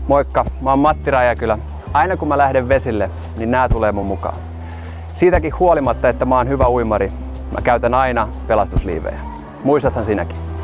Moikka, mä oon Matti Räjäkylä. Aina kun mä lähden vesille, niin nää tulee mun mukaan. Siitäkin huolimatta, että mä oon hyvä uimari, mä käytän aina pelastusliivejä. Muistathan sinäkin.